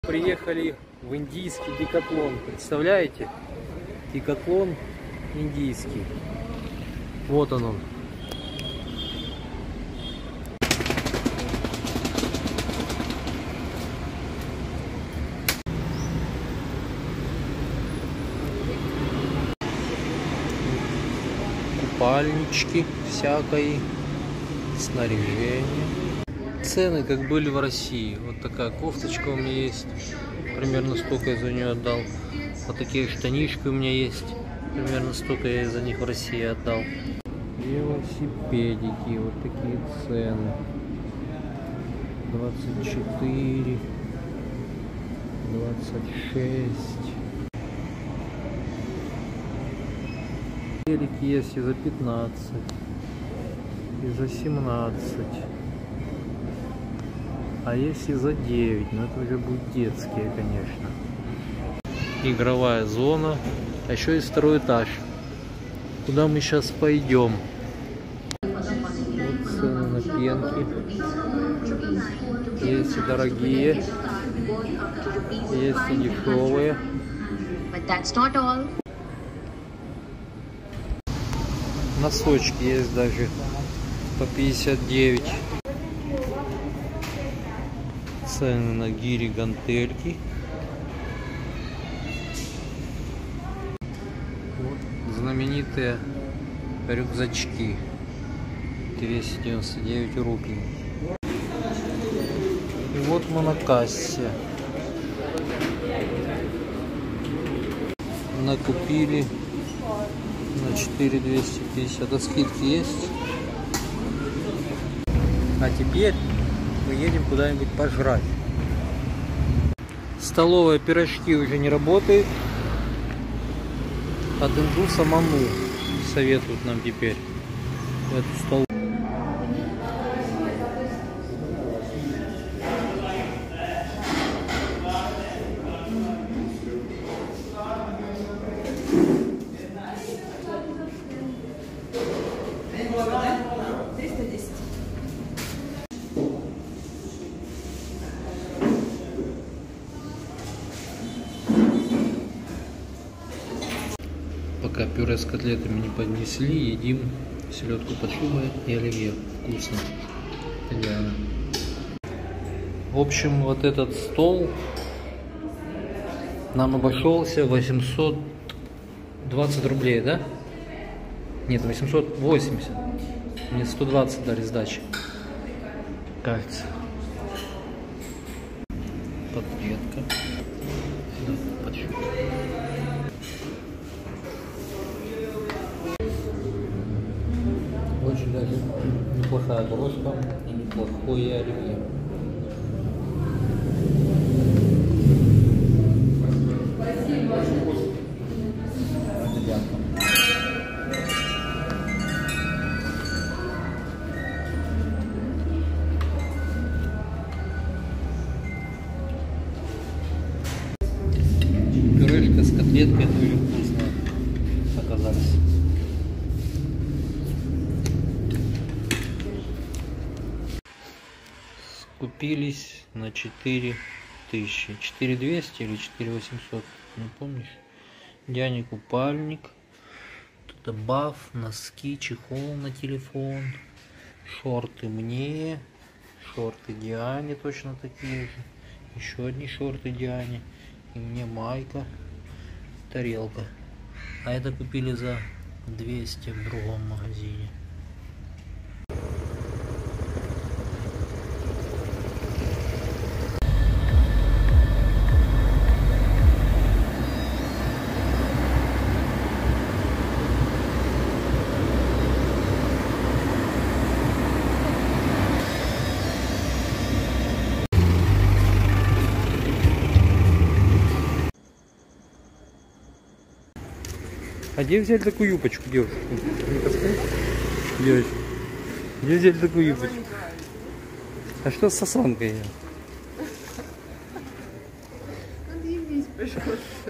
Приехали в индийский Декатлон. Представляете? Декатлон индийский. Вот он. Купальнички всякой, снаряжение. Цены как были в России. Вот такая кофточка у меня есть, примерно столько я за нее отдал. Вот такие штанишки у меня есть, примерно столько я за них в России отдал. Велосипедики, вот такие цены. 24, 26. Велики есть и за 15, и за 17. А есть и за 9, но это уже будут детские, конечно. Игровая зона. А еще есть второй этаж, куда мы сейчас пойдем. Вот цены на пенки. Есть и дорогие, есть и дешевые. Носочки есть даже по 59. Цены на гири, гантельки. Вот знаменитые рюкзачки. 299 рупий. И вот мы на кассе. Накупили на 4250. А скидки есть? А теперь мы едем куда-нибудь пожрать. Столовая пирожки уже не работает. От индуса Ману советуют нам теперь эту столовую. Пока пюре с котлетами не поднесли, едим селедку под шубой и оливье. Вкусно. Идеально. В общем, вот этот стол нам обошелся 820 рублей, да? Нет, 880. Мне 120 дали сдачи. Кажется. Котлетка. Да, под шубой. Очень даже неплохая брошка и неплохое оливье. Пюрешка с котлеткой тоже вкусно оказалась. Купились на 4000, 4200 или 4800, не помнишь? Диане купальник, это баф, носки, чехол на телефон, шорты мне, шорты Диане точно такие же, еще одни шорты Диане, и мне майка, тарелка. А это купили за 200 в другом магазине. А где взяли такую юбочку, девушка? Девочка, где взяли такую юбочку? А что с сосонкой? Надо иметь, пожалуйста.